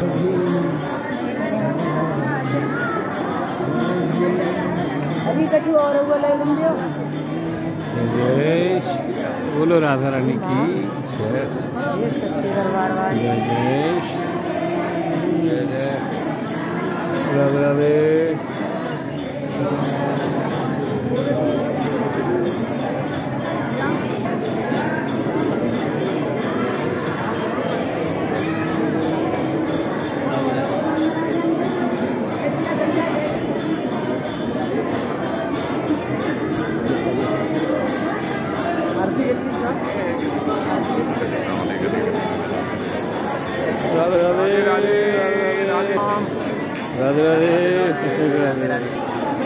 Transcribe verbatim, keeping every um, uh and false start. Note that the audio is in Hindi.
अभी कछु और वो ले लेंगे। बोलो राधा रानी की ये सच्ची दरबार वाली।